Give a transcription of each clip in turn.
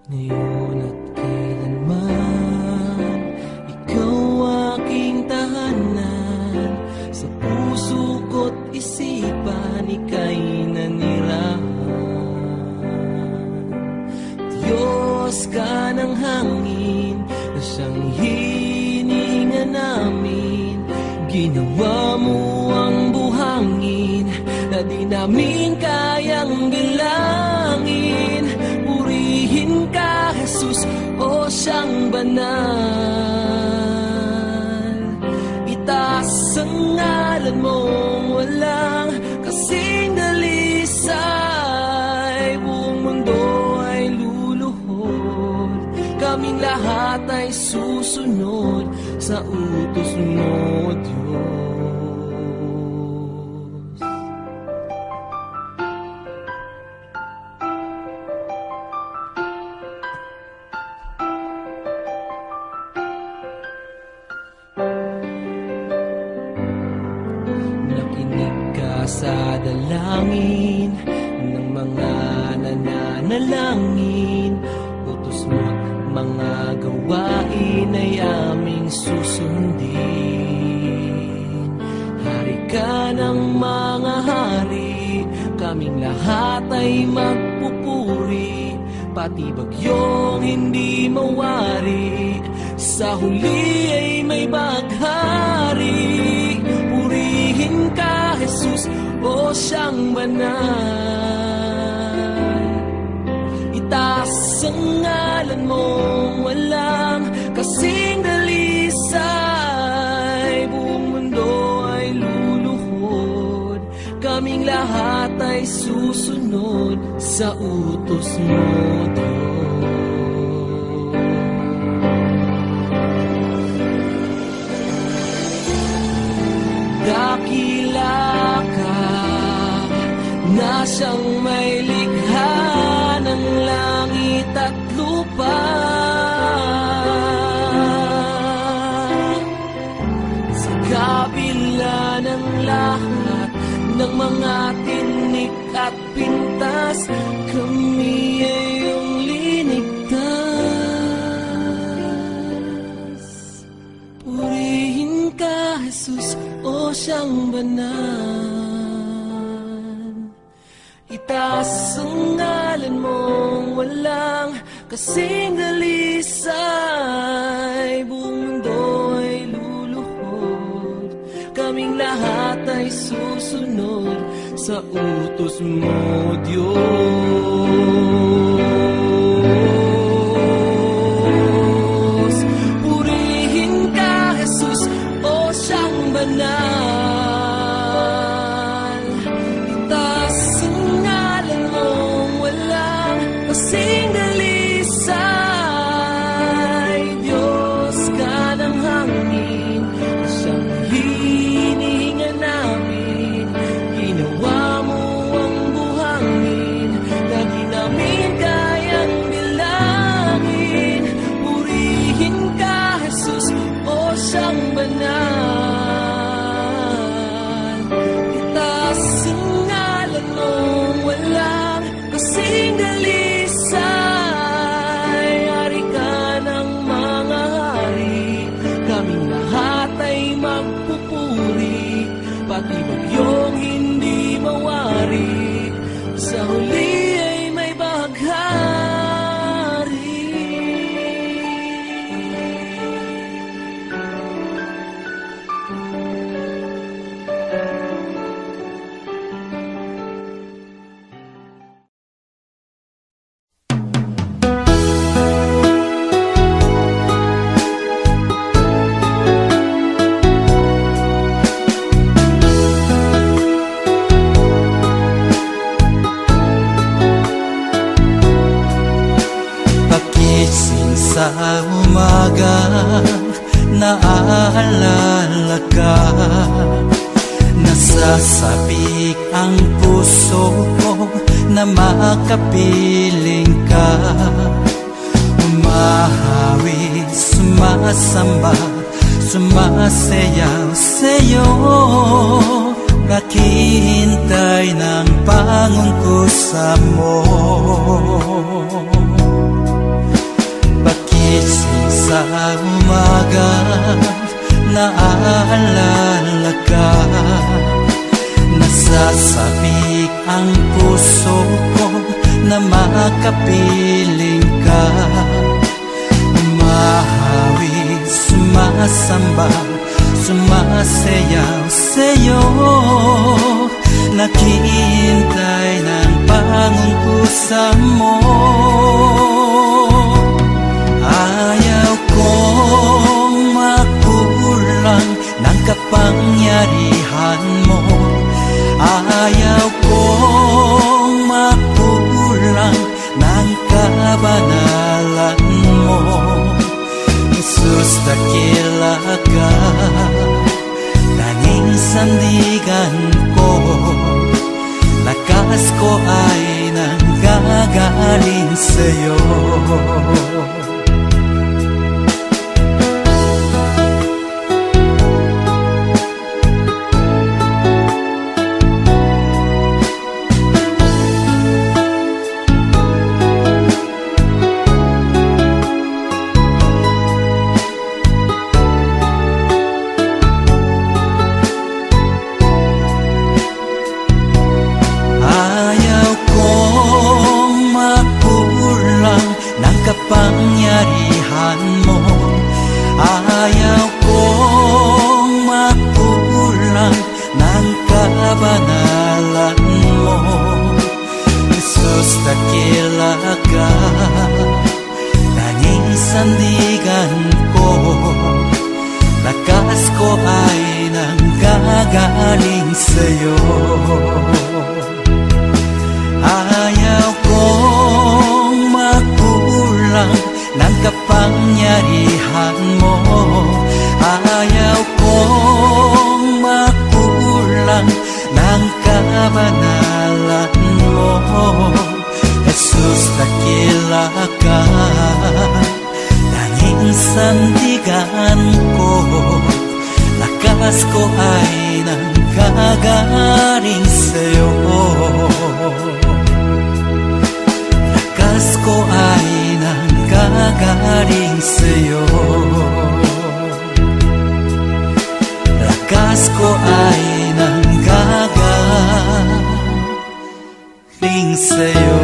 Ngayon at kailanman, ikaw aking tahanan. Sa puso ko't isipan, ika'y nanirahan. Diyos ka ng hangin, na siyang hininga namin. Ginawa mo ang buhangin, na di namin kayang bilangin. Purihin ka, Jesus, o siyang banal. Itaas ang ngalan mong walang kasing dalisay. Buong mundo ay luluhod, kaming lahat ay susunod sa utos mo, Diyos. Sa dalangin ng mga nananalangin, utos mo't mga gawain ay aming susundin. Hari ka ng mga hari, kaming lahat ay magpupuri. Pati bagyong hindi mawari, sa huli ay may baghari. Purihin ka, Jesus, o siyang banal. Itaas ang ngalan mong walang kasing dalisay. Buong mundo ay luluhod, kaming lahat ay susunod sa utos mo, Diyos. Dakila ka na siyang may likha ng langit at lupa. Sa kabila ng lahat ng mga tinik at pintas, kami ay iyong linigtas. Purihin ka, Jesus, o siyang banal. Itaas ang ngalan mong walang kasing dalisay. Buong mundo ay luluhod, kaming lahat ay susunod sa utos mo, Diyos. Purihin ka, Jesus, o siyang banal. Itaas ang ngalan mong walang kasing dalisay. Diyos ka ng hangin, siyang hinihinga namin. Ginawa mo ang buhangin, na di namin kayang bilangin. Purihin ka, Jesus, o siyang banal. Kasing dalisay, hari ka ng mga hari, kaming lahat ay magpupuri. Pati bagyong hindi mawari, sa huli ay may baghari. Sa umaga, naaalala ka. Nasasabik ang puso ko na makapiling ka. Umahawi, sumasamba, sumasayaw sa'yo. Naghihintay ng pangungkusa mo. makapiling ka. Mahawi, sumasamba, sumasayaw sa'yo, naghihintay ng pangungkusan mo. Ayaw kong makulang ng kapangyarihan mo. Ayaw kong makulang ng kabanalan mo. Jesus, dakila ka, tanging sandigan ko. Lakas ko ay nanggagaling sa'yo. Kapangyarihan mo, ayaw kong makulang ng kabanalan mo. Jesus, dakila ka, tanging sandigan ko. Lakas ko ay nanggagaling sa'yo. Ayaw kong makulang ng kapangyarihan mo. Ayaw kong makulang ng kabanalan mo. Jesus, dakila ka, tanging sandigan ko. Lakas ko ay nanggagaling sa'yo. Lakas ko ay nanggagaling sa'yo. Lakas ko ay nanggagaling sa'yo.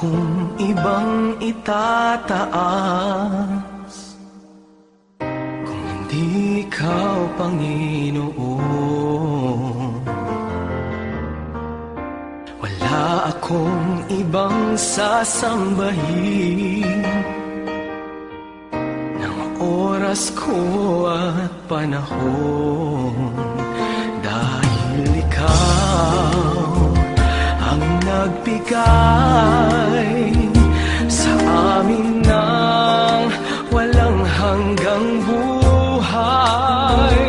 akong ibang itataas kung hindi ikaw, Panginoon. Wala akong ibang sasambahin ng oras ko at panahon, dahil ikaw ang nagbigay sa amin ng walang hanggang buhay.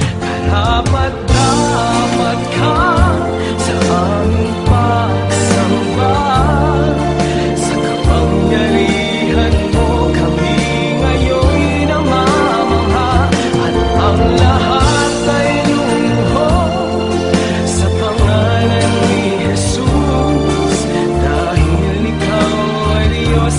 Karapat-dapat ka sa aming pagsamba, sa kapangyarihan mo kami ngayon'y namamangha, at ang lahat ay luluhod sa pangalan ni Jesus, dahil ikaw ay Diyos.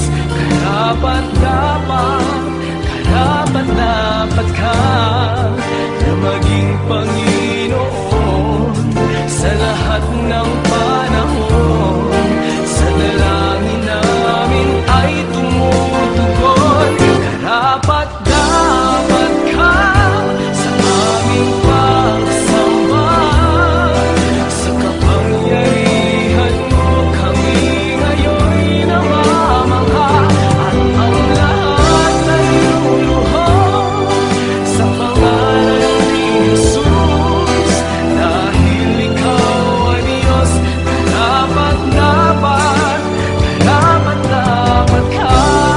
Karapat-dapat ka na maging Panginoon sa lahat ng panahon. Sa dalangin namin ay tumutugon. Karapat-dapat ka sa aming pagsamba, sa kapangyarihan mo kami ngayon'y namamangha, at ang lahat ay luluhod sa pangalan ni Jesus, dahil ikaw ay Diyos. Karapat-dapat ka.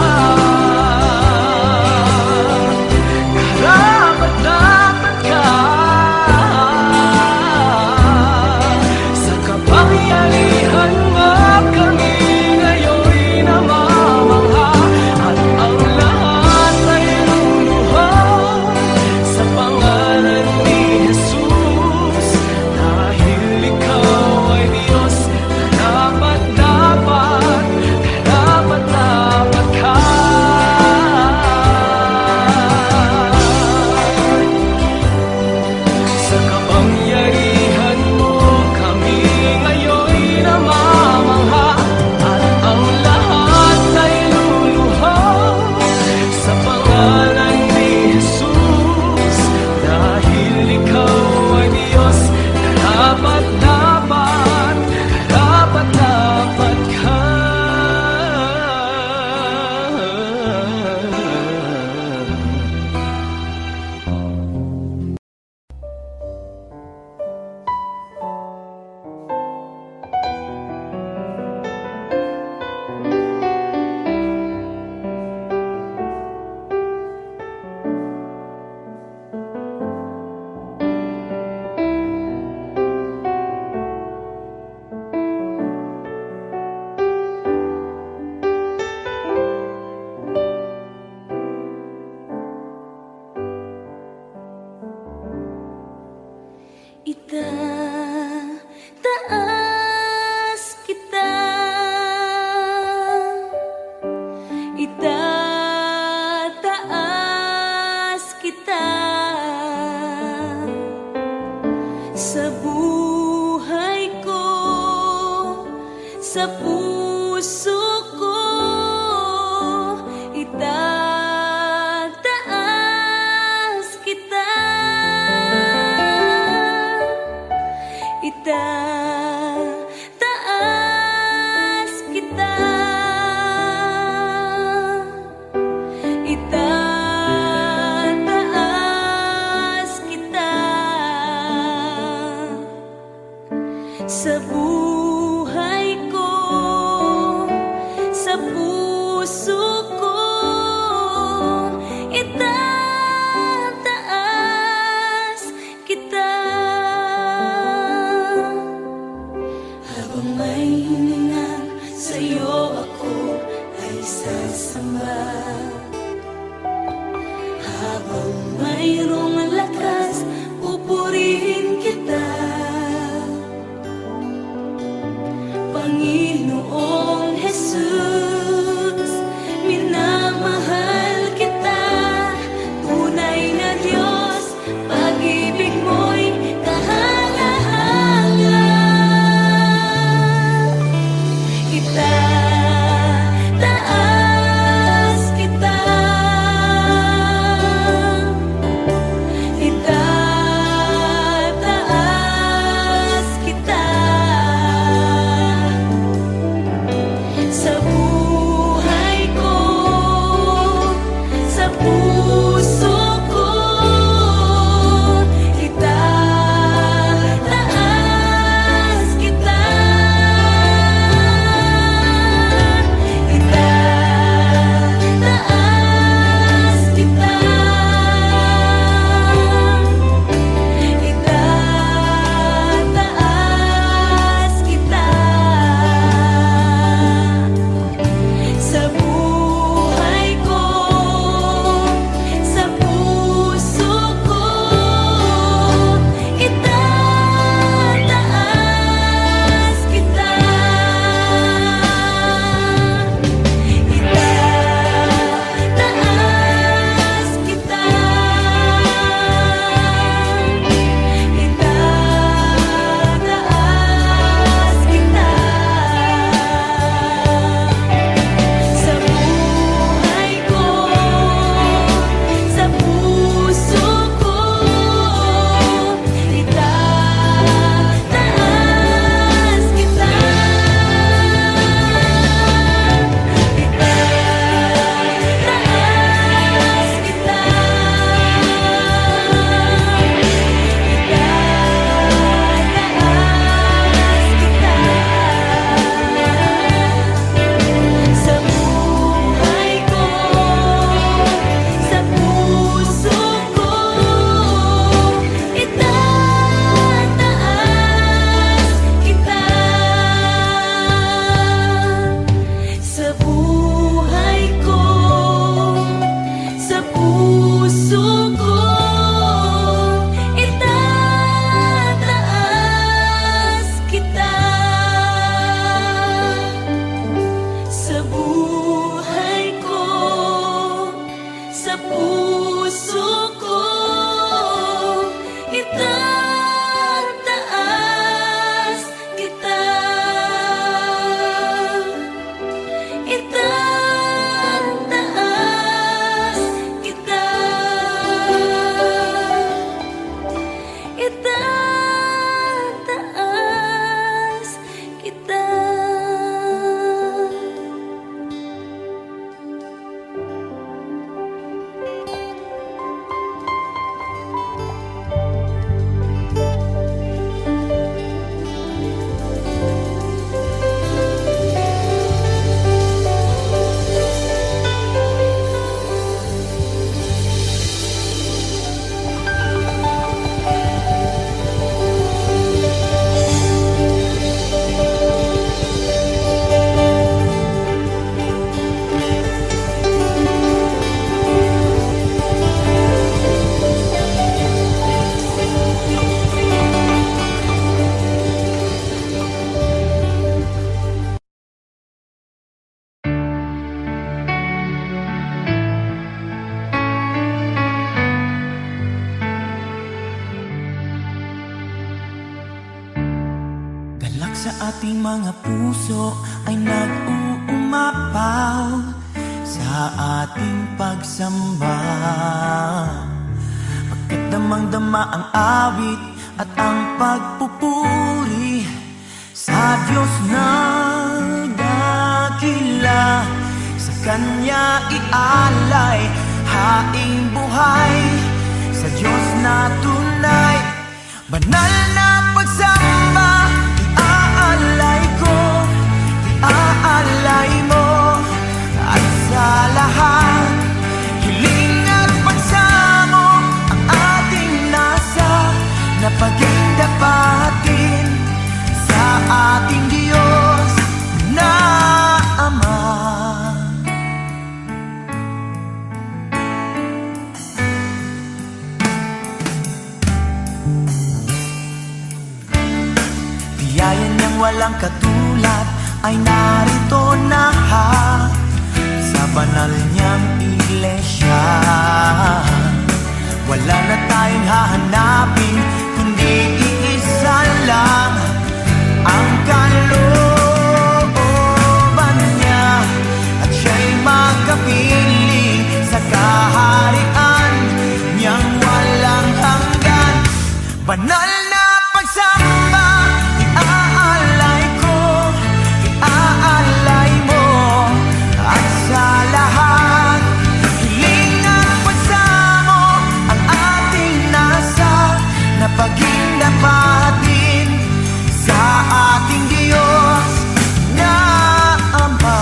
Karapat-dapat ka sa kapangyarihan mo kami ngayon'y namamangha, at ang lahat ay luluhod sa pangalan ni Jesus, dahil ikaw ay Diyos. Karapat-dapat ka. Sa kapangyarihan mo kami ngayon'y namamangha, at ang lahat ay luluhod sa pangalan ni Jesus, dahil ikaw ay Diyos. Karapat-dapat ka. Itataas kita, itataas kita sa buhay ko, sa puso ko. Itataas kita, itataas kita, itataas kita sa buhay ko, sa puso ko. Itataas kita. Habang may hininga sa'yo ako ay sasamba, habang mayroong lakas pupurihin kita, Panginoong Jesus. Minamahal kita, tunay na Diyos, pag-ibig mo'y kahanga-hanga. Itataas ating mga puso ay nag-uumapaw sa ating pagsamba. Pagkat damang-dama ang awit at ang pagpupuri sa Diyos na dakila. Sa Kanya ialay haing buhay, sa Diyos na tunay. Banal na pagsamba, iaalay ko, iaalay mo. At sa lahat, hiling at pagsamo ang ating nasa napagdapatin sa ating Diyos na Ama. Biyaya niyang walang katulad ay narito na sa banal niyang iglesia. Wala na tayong hahanapin, kundi iisa lang ang kalooban niya, at siya'y magkapiling sa kaharian niyang walang hanggan. Banal na pagsamba, iaalay ko, iaalay mo. At sa lahat, hiling at pagsamo ang ating nasa napagdapatin sa ating Diyos na Ama.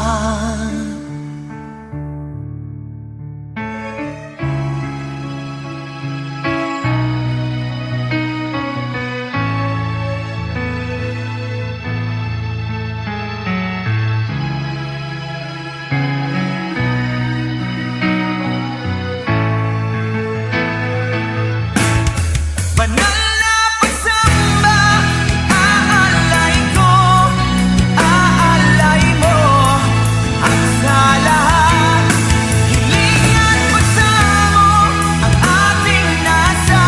Banal na pagsamba, iaalay ko, iaalay mo. At sa lahat, hiling at pagsamo ang ating nasa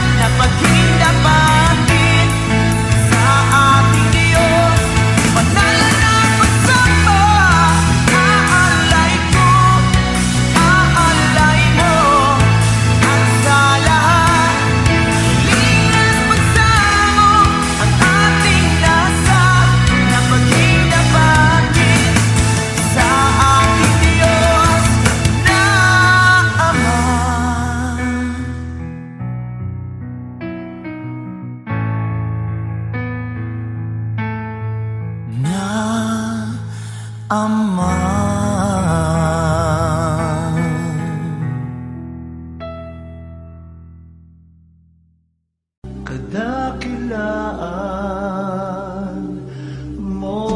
napagdapatin sa ating Diyos. Banal na pagsamba, iaalay ko, iaalay mo. At sa lahat, hiling at pagsamo ang ating nasa napagdapatin sa ating Diyos na Ama. Na Ama. Kadakilaan mo.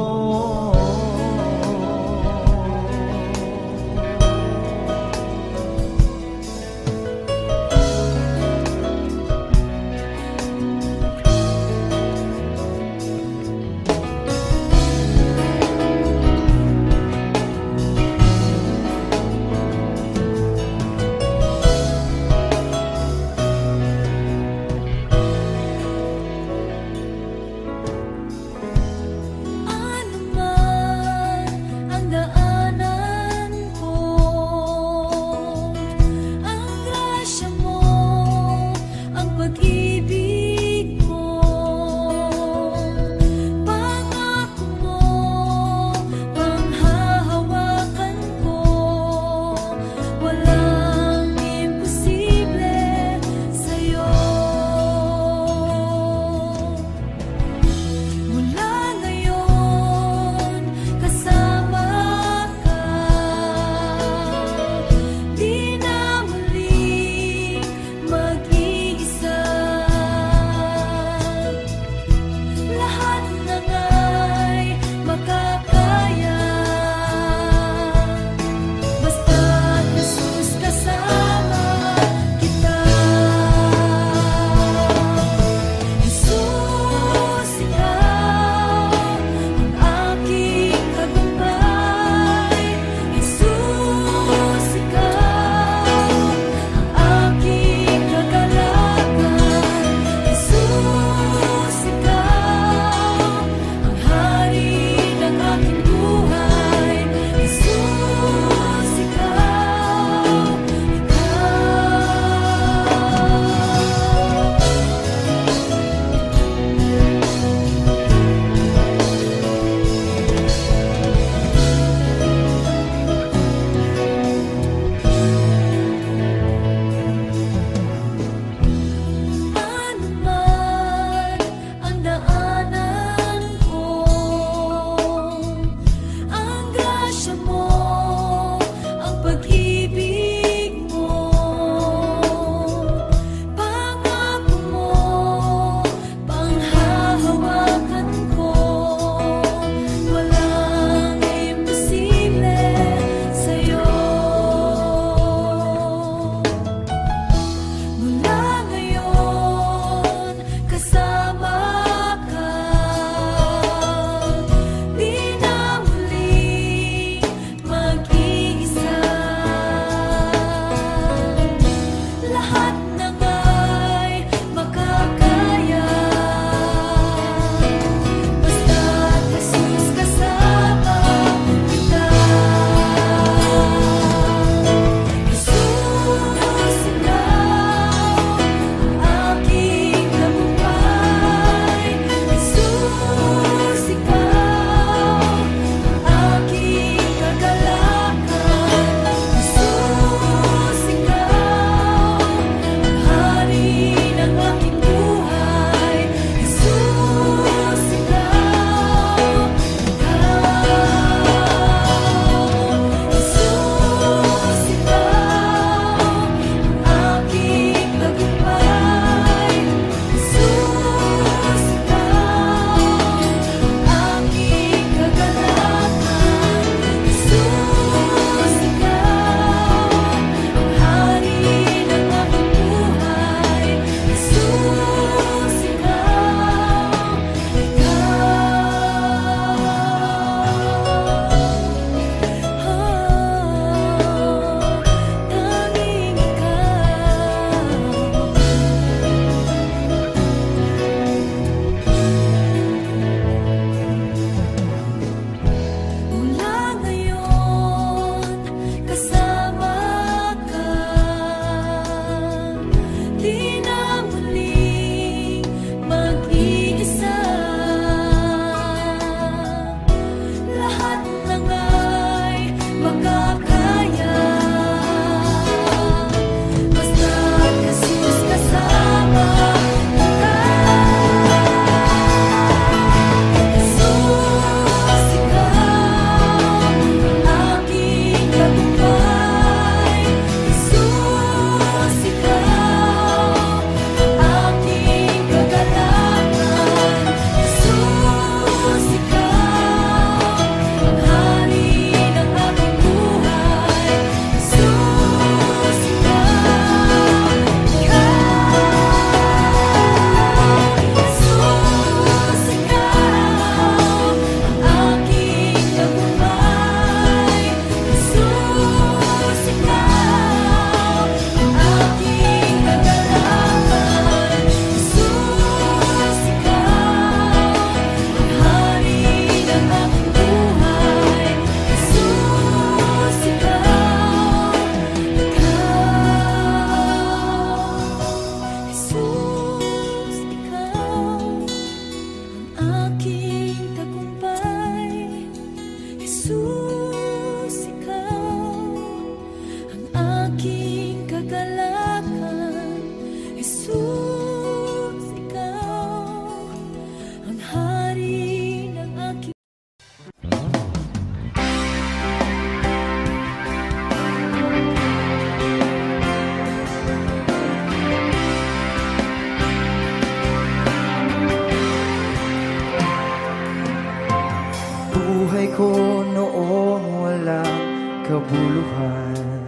kabuluhan.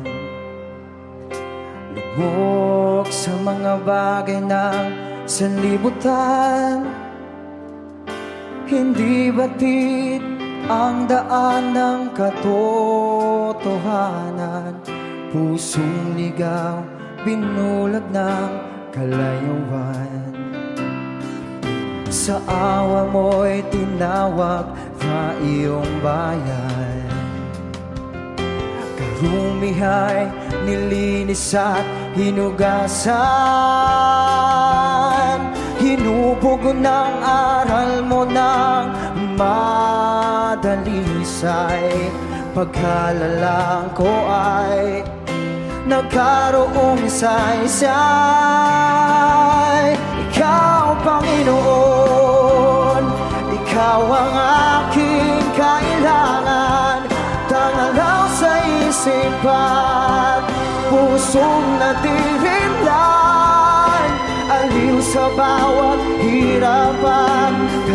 Lubog sa mga bagay ng sanlibutan, hindi batid ang daan ng katotohanan. Pusong ligaw, binulag ng kalayuan. Sa awa mo'y tinawag na iyong bayan. Karumihay, nilinis at hinugasan. Hinubog ng aral mo ng madalisay. Pagkalalang ko ay nagkaroong saysay. Ikaw, Panginoon, ikaw ang aking kailangan. Tangalaw sa isipan, pusong natirimlan. Aliw sa bawat hirapan,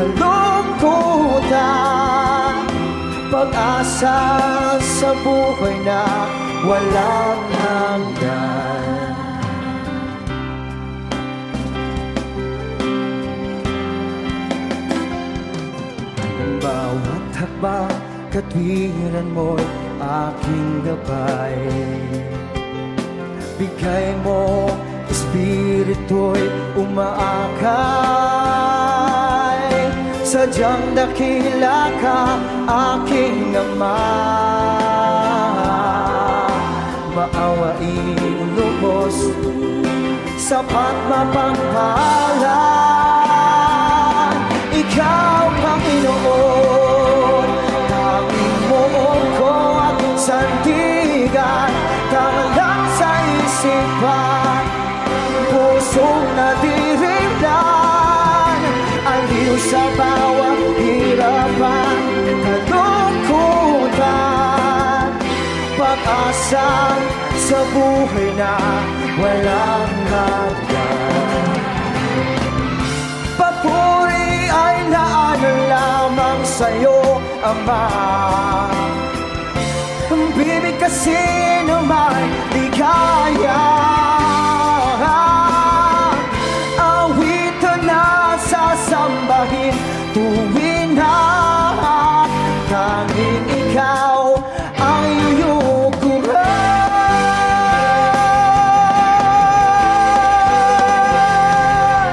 kalungkutan. Pag-asa sa buhay na walang hanggan. Bawat hakbang, katwiran mo'y aking gabay. Bigay mo, espiritu'y umaakay. Sadyang dakila ka, aking Ama. Maawaing lubos, sapat mapanghalan. Ikaw, Panginoon, tanging mo ko at sandigan. Tanglang sa isipan, pusong nadirimlan. Aliw sa bawat hirapan, kalungkutan. Pag-asa sa buhay na walang hanggan. Papuri ay naanan lamang sa'yo, Ama. Bibig kasi naman di kaya. Awitan na sasambahin tuwin na tanging ikaw ang iyong kuran.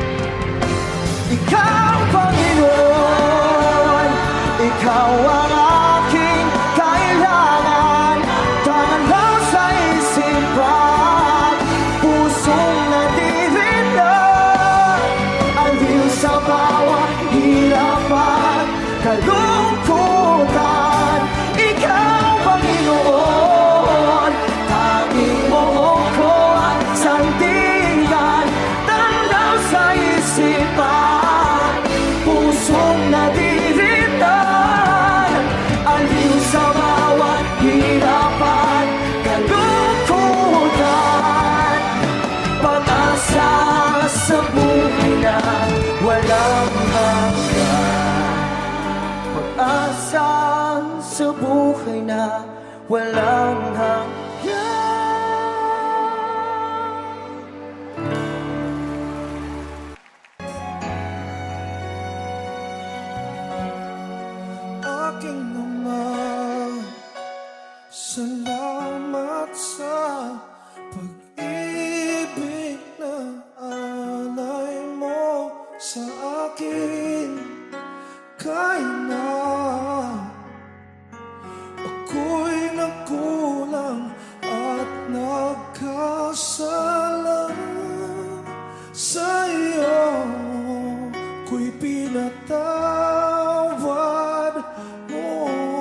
Ikaw, Panginoon, ikaw ang aking kailangan. Tangalaw sa isipan, pusong natirinlan. Aliw sa bawat hirapan, kalungkutan. Ikaw, Panginoon, tanging mo ko at sandigan. Tanglaw sa isipan, pusong nadirinlan. Aliw sa bawat hirapan, kalungkutan. Pag-asa sa buhay na walang hanggan. Pag-asa sa buhay na walang hanggan. Aking Ama, salamat sa pag-ibig na alay mo sa akin. Kahit na ako'y nagkulang at nagkasala, sa iyo ko'y pinatawad mo.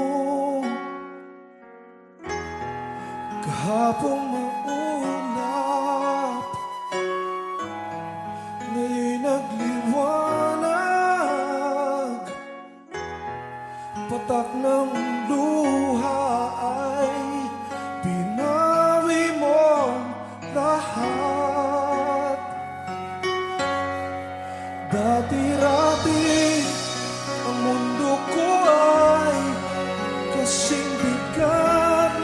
Kahapon maulap, ngayon'y nagliwanag. Patak ng luha ay pinawi mo lahat. Dati-rati ang mundo ko ay kasing bigat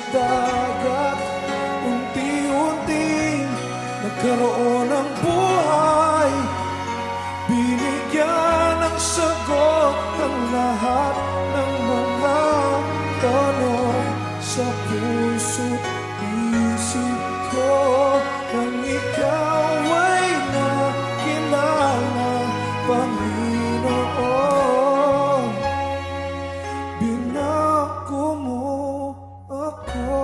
dagat. Unti-unting nagkaroon ng buhay, binigyan ng sagot ang lahat ng mga tanong sa puso't isip ko. Nang ikaw ay nakilala, Panginoon, binago mo ako.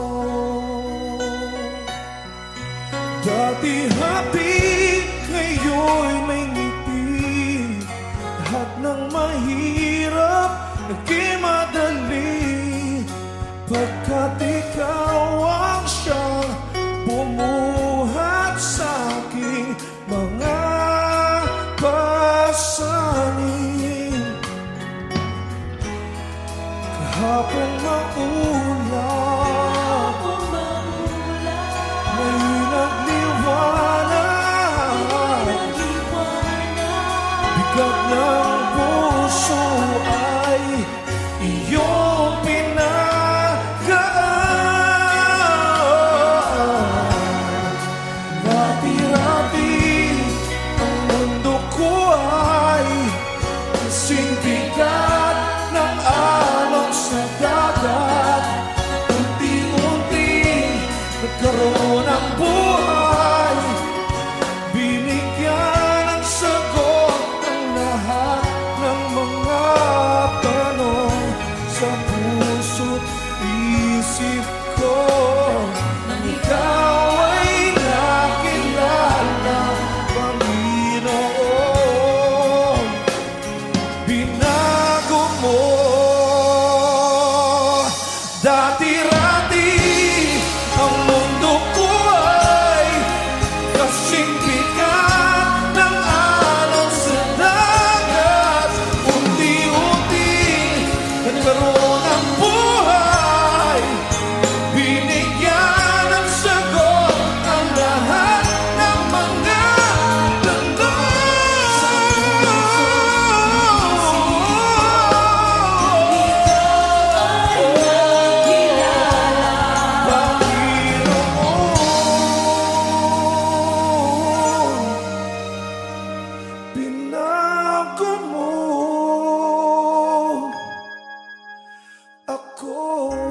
Dati happy, ngayon may ngiti. Lahat ng mahirap naging madali, pagkat ikaw ang siyang bumuhat sa aking mga pasanin. Kahapon maulan, ngayon nagliwanag. Bigat ng puso ay iyong pinagaan. Rati-rati ang mundo ko ay kasing bigat ng alon sa dagat. Unti-unti nagkaroon ng buhay, binigyan ng sagot ang lahat ng mga tanong sa puso't isip ko. Nang ikaw ay nakilala, Panginoon, binago mo. Dati-rati ang mundo ko ay kasing bigat ng alon sa dagat. Unti-unti nagkaroon ng buhay, binigyan ng sagot ang lahat ng mga binago mo ako.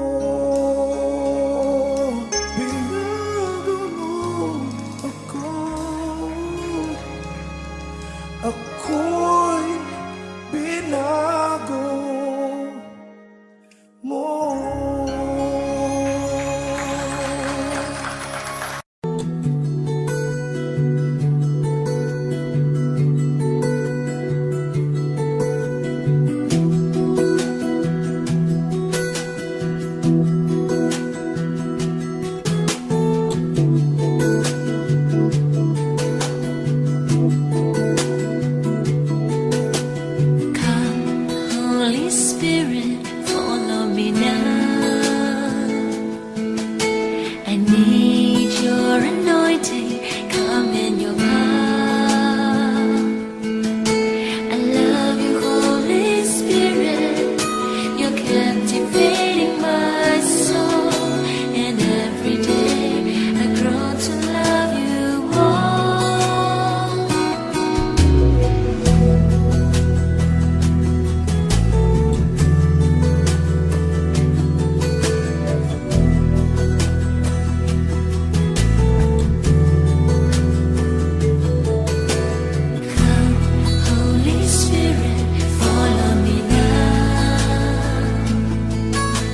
Binago mo ako. Ako'y binago mo. Come, Holy Spirit, follow me now. I need your anointing, come in your power. I love you, Holy Spirit, you're captivating my soul. And every day I grow to love you more. Come, Holy Spirit, follow me now.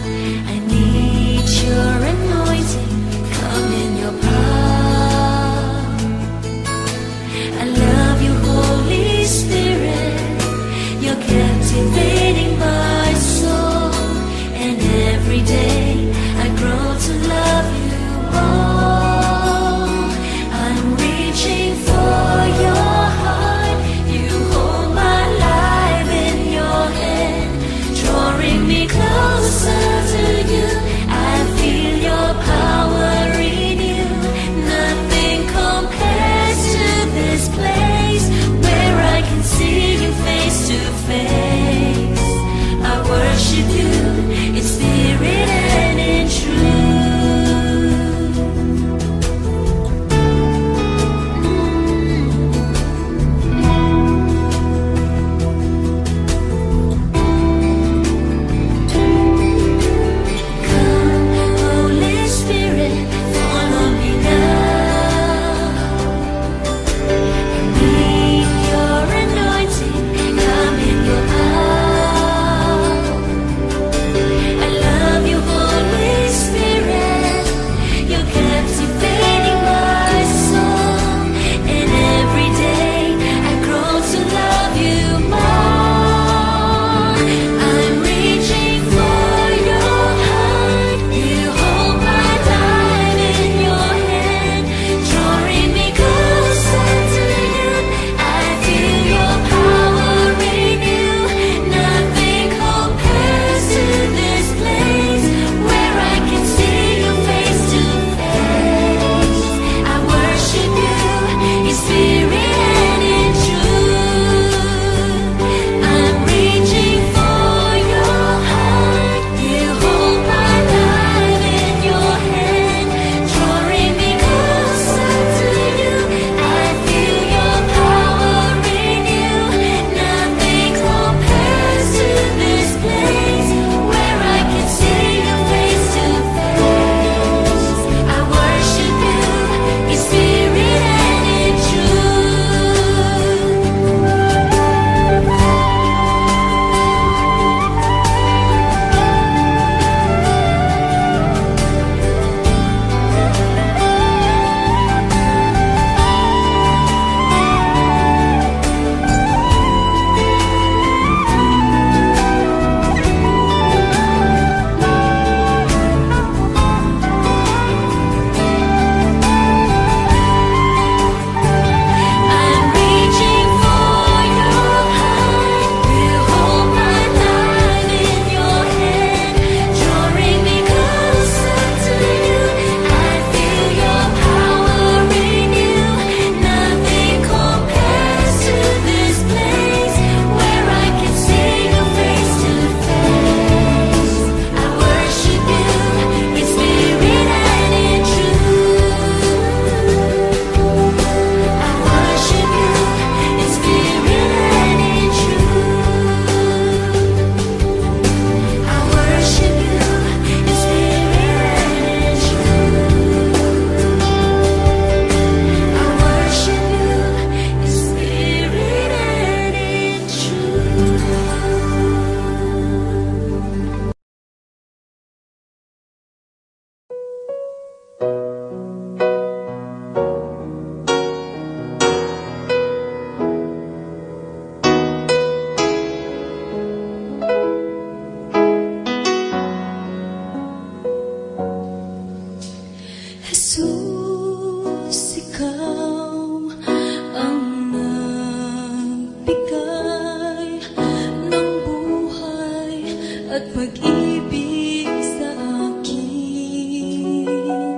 pag-ibig sa akin.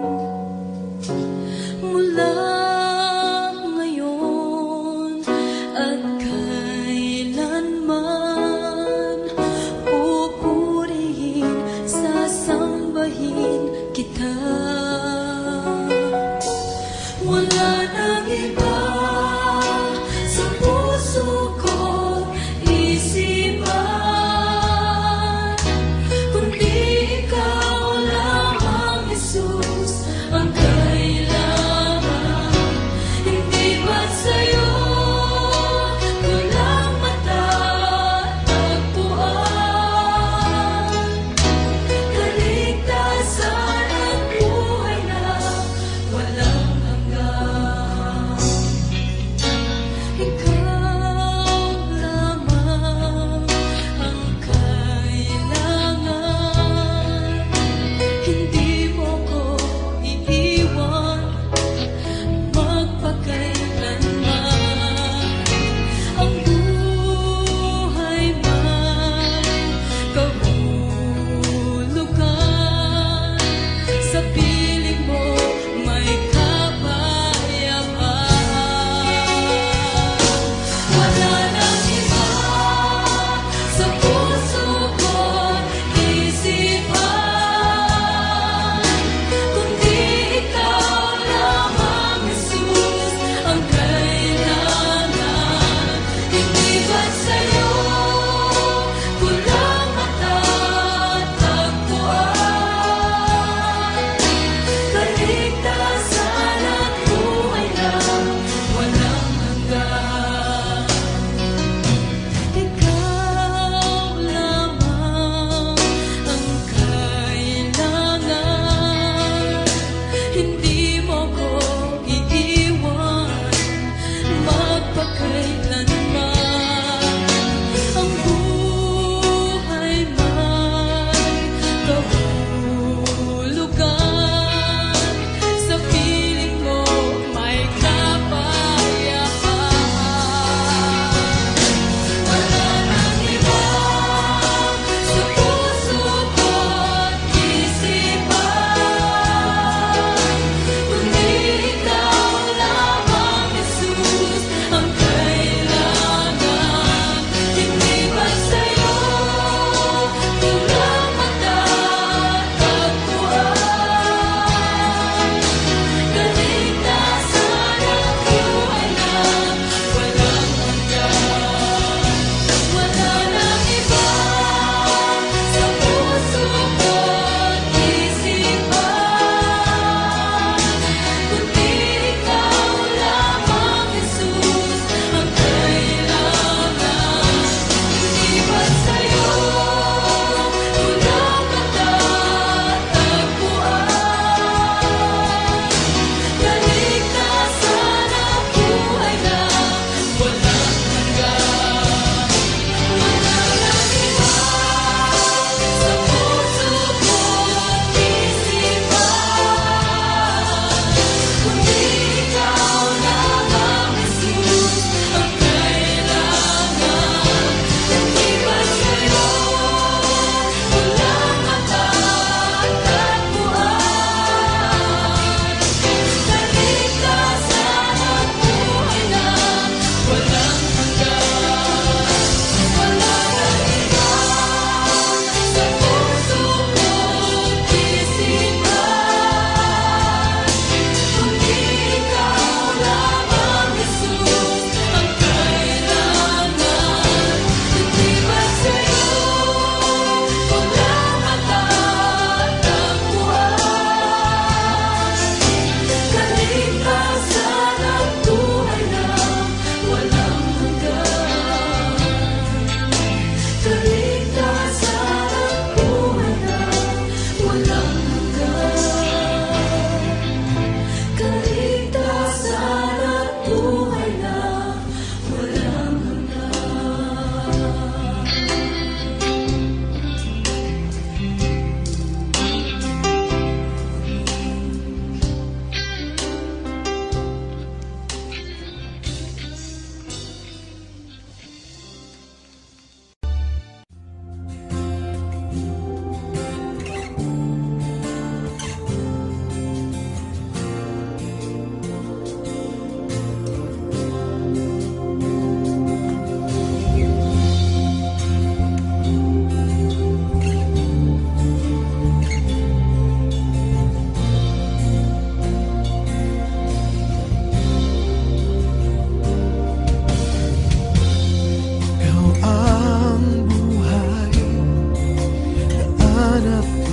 Mula ngayon at kailanman, pupurihin, sasambahin kita. Wala nang iba sa puso ko't isipan, kundi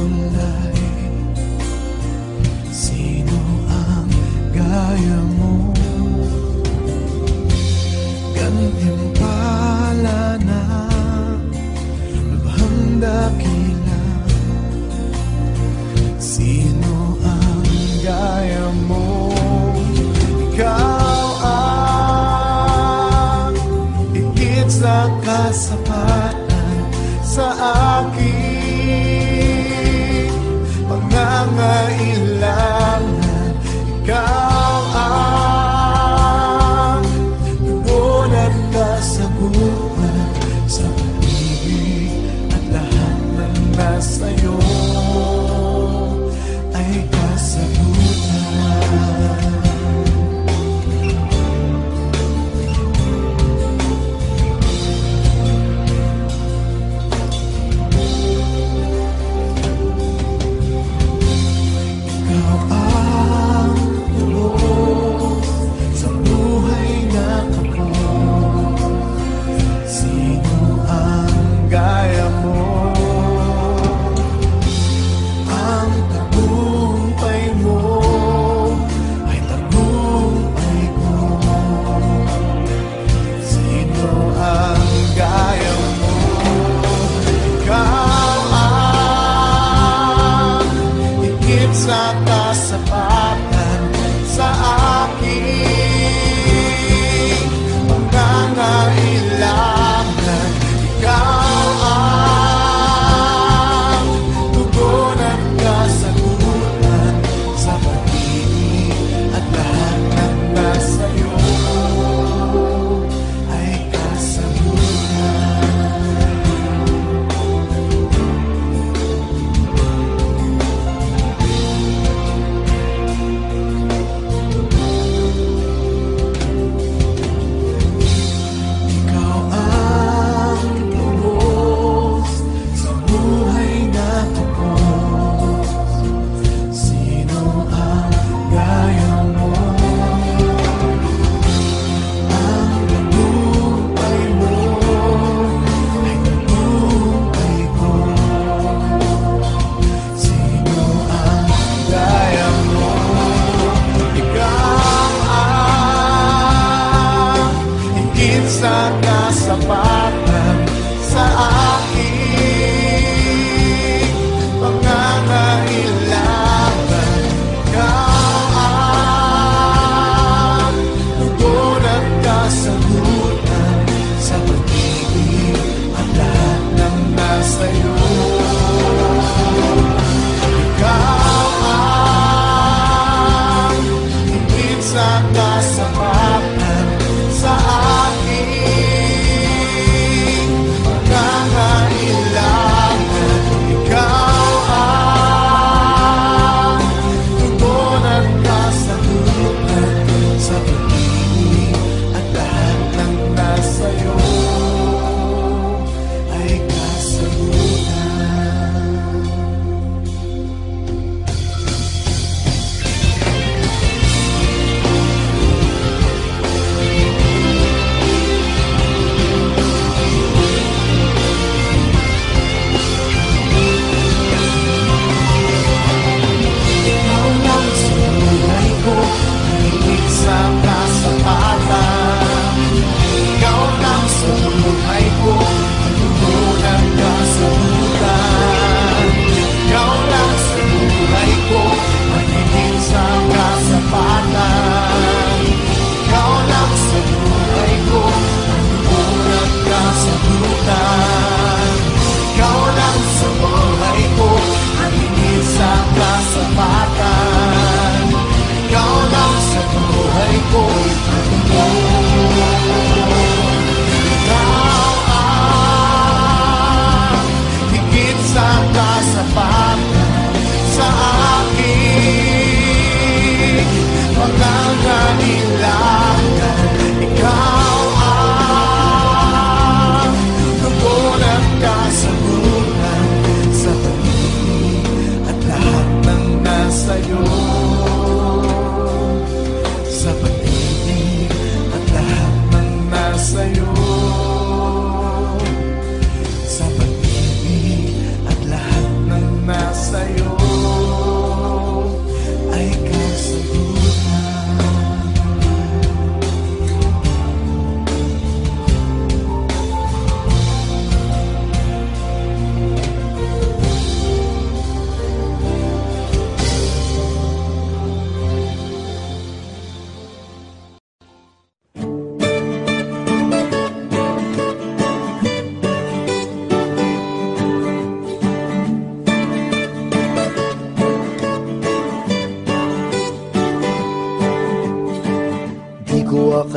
kulay, sino ang gaya mo? Gantimpala na lubhang dakila, sino ang gaya mo? Ikaw ang higit sa kasapatan sa aking pangangailangan. Ikaw ang tugon at kasagutan sa pag-ibig at lahat ng nasa'yo.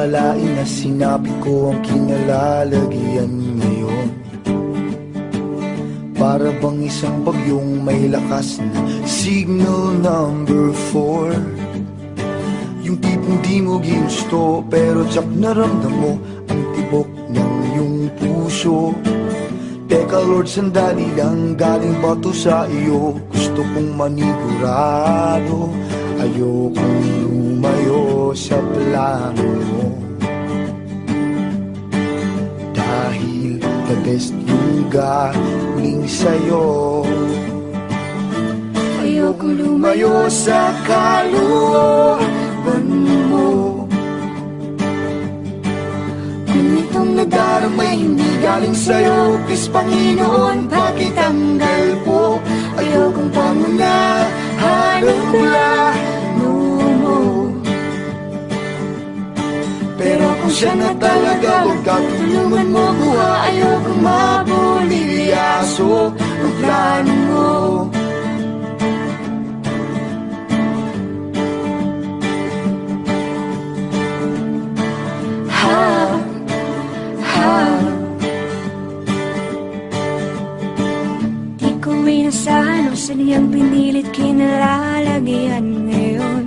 akalain na sinabi ko ang kinalalagyan ngayon. Para bang isang bagyong may lakas na signal number 4. Yung tipong di mo ginusto pero tsak naramdam mo ang tibok ng iyong puso. Teka Lord, sandali lang, galing ba to sa iyo? Gusto kong manigurado, ayokong lumayo sa plano mo. Dahil the best yung galing sa'yo. Ayokong lumayo sa kalooban mo. Kung itong nadaramay hindi galing sa'yo, please Panginoon, pakitanggal po. Ayokong pangunahan ang plano mo. Pero kung siya na talaga, huwag ka tulungan mo buha. Ayokong mabulilyaso ang plano mo. Di ko inasahan o sadyang pinilit kinalalagyan ngayon.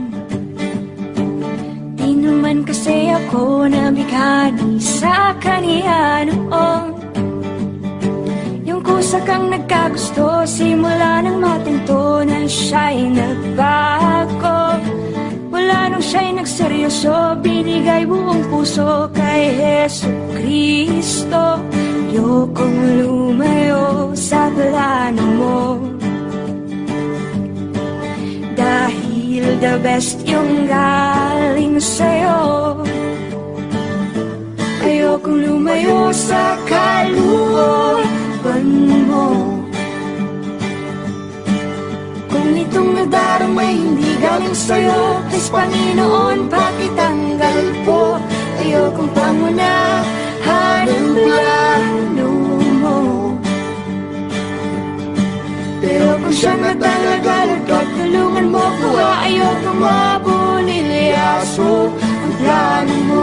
Di naman kasi ako nabighani sa kaniya noon. Yung kusa kang nagkagusto, simula nang matinto na siya'y nagbago. Wala nung siya'y nagseryoso, binigay buong puso kay Hesus Kristo. Ayokong lumayo sa plano mo. Dahil the best yung galing sa'yo. Ayokong lumayo sa kalooban mo. Kung itong nadaramay hindi galing sa'yo, please Panginoon, pakitanggal po. Ayokong pangunahan ang plano mo. Pero kung siya na talaga, huwag ka tulungan mo ko. Ayokong mabulilyaso ang plano mo.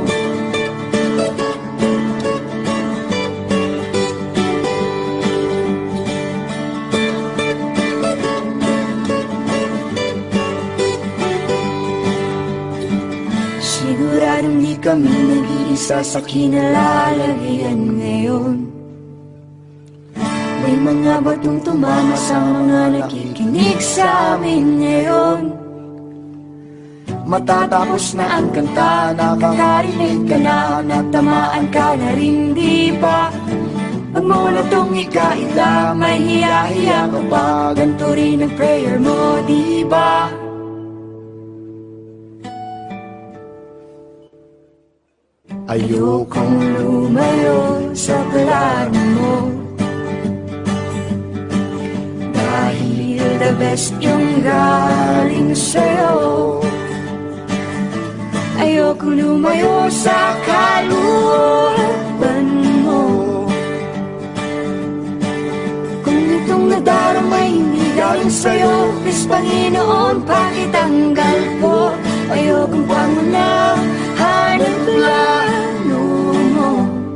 Siguradong di kami nag-iisa sa kinalalagyan ngayon. May mga batong tumama sa mga nakikinig sa amin ngayon. Matatapos na ang kanta, nakakarinig ka na, natamaan ka na rin, di ba? Huwag mo na itong ikaila, may hiya-hiya ka pa, ganito rin ang prayer mo, di ba? Ayokong lumayo sa plano mo. Dahil the best yung galing sa'yo. Ayokong lumayo sa kalooban mo. Kung itong nadaramay hindi galing sa'yo, please Panginoon, pakitanggal po. Ayokong pangunahan ang plano mo.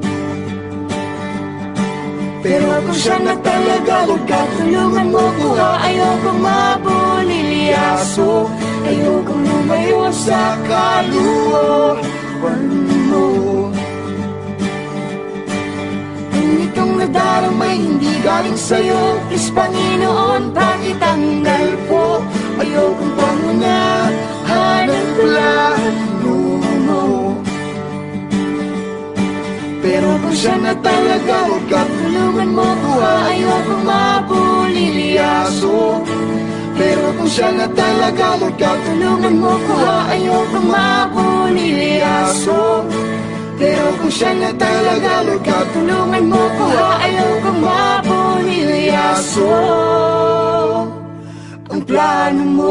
Pero kung siya na talaga, huwag ka tulungan mo ko. Ayokong mabulilyaso. Ayokong lumayo sa kalooban mo. Kung itong nadaramay hindi galing sa'yo, please Panginoon, pakitanggal po. Ayokong pangunahan ang plano mo. Pero kung siya na talaga, huwag ka tulungan mo ko. Ayokong mabulilyaso. Pero kung siya na talaga, huwag ka tulungan mo ko. Ayokong mabulilyaso. Pero kung siya na talaga, huwag ka tulungan mo ko. Ayokong mabulilyaso ang plano mo.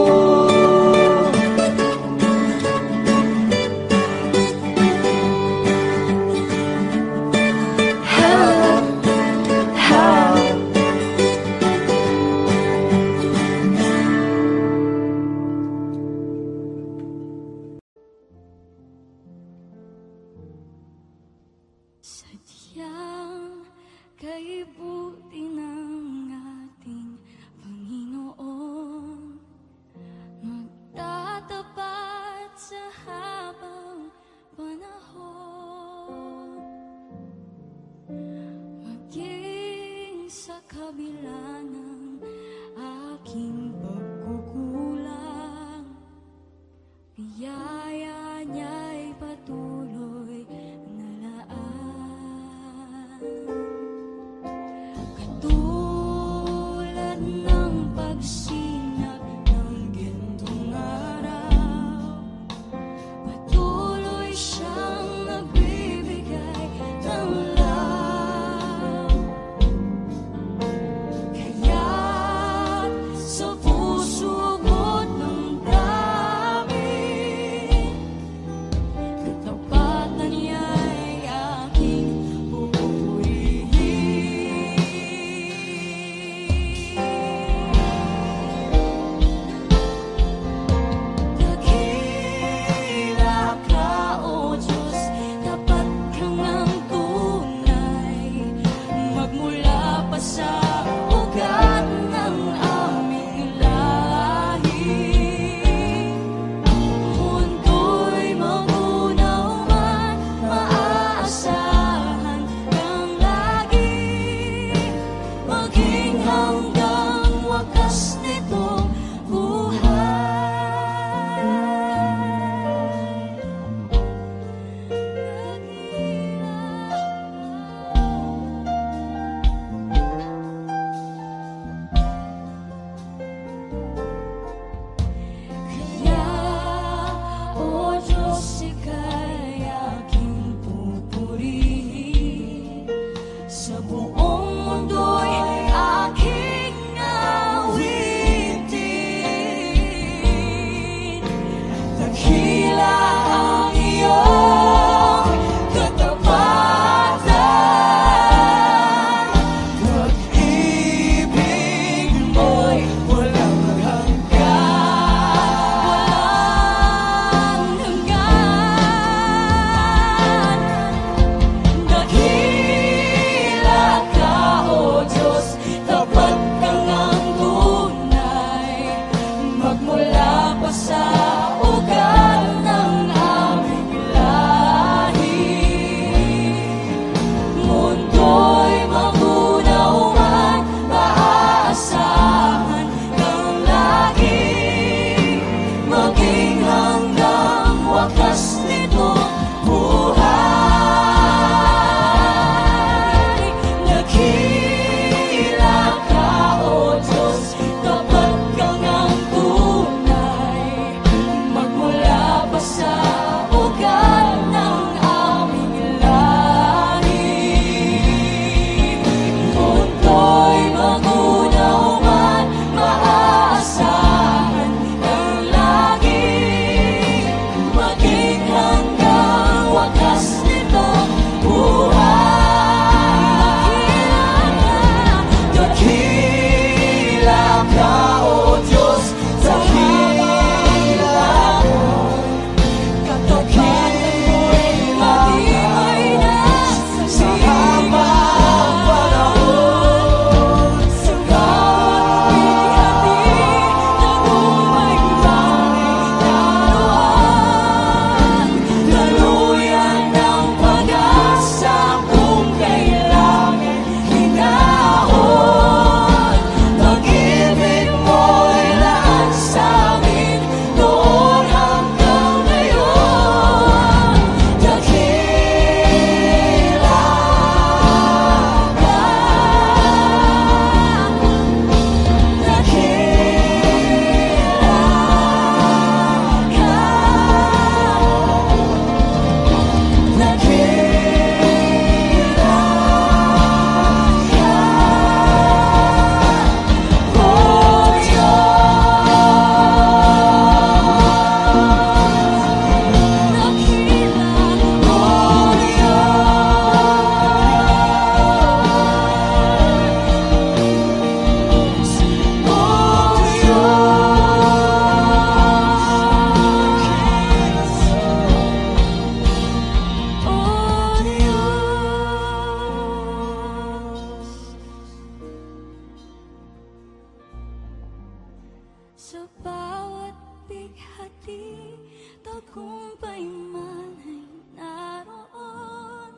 Sa bawat bighati, tagumpay man ay naroon.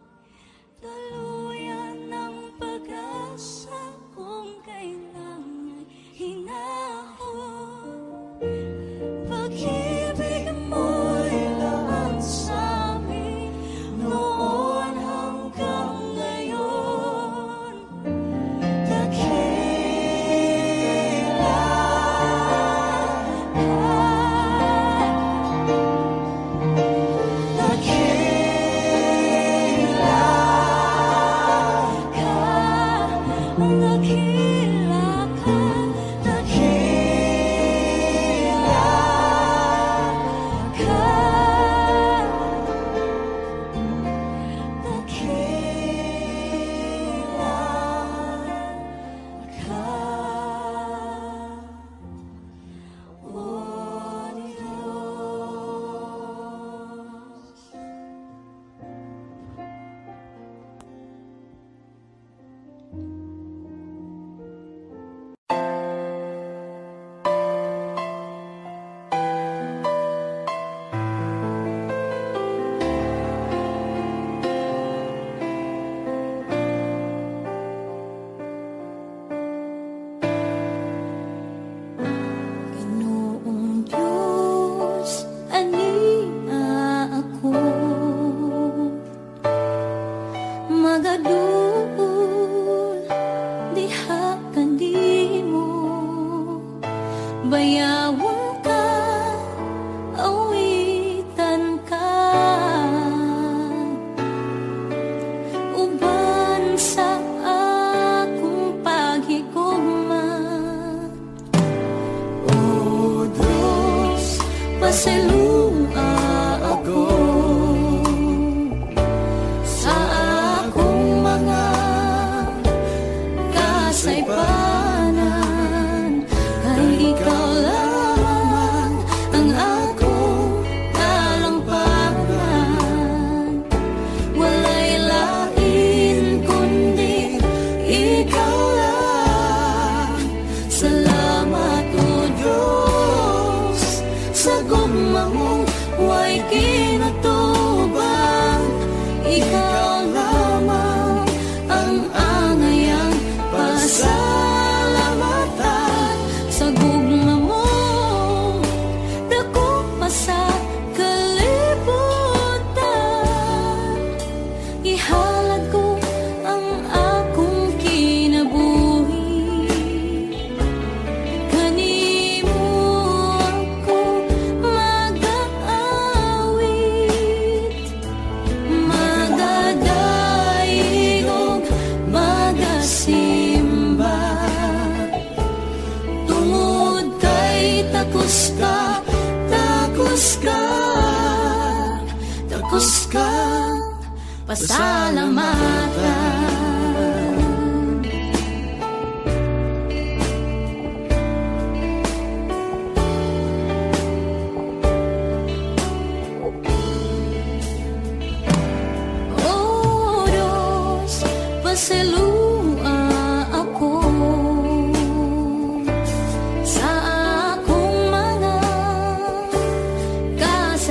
Daluyan ng pag-asa kung kailan ay hinahon. Pag-ibig mo'y laan sa amin noon hanggang ngayon.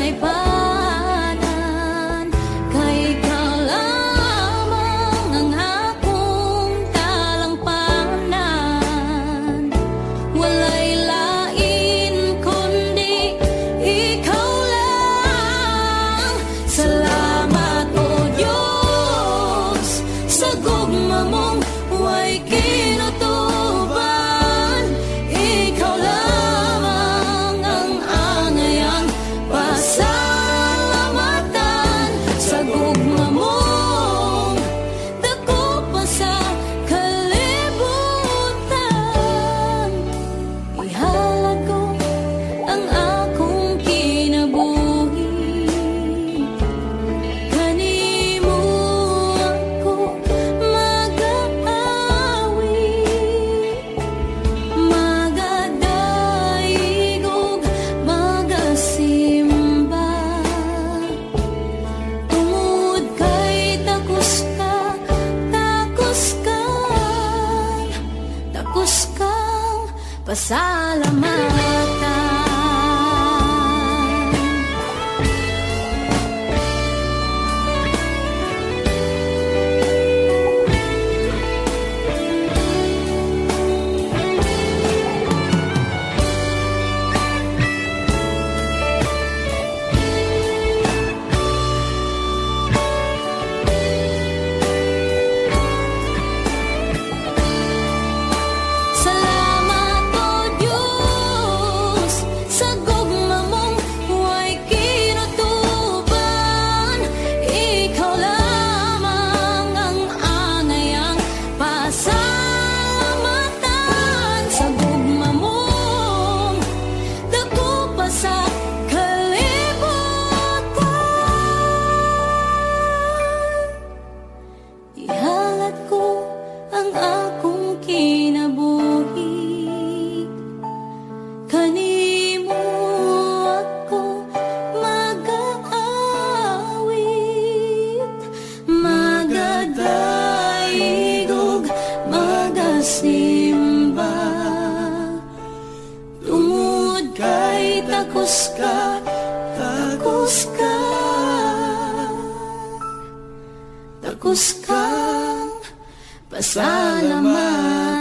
Ang Takos kang pasalamat.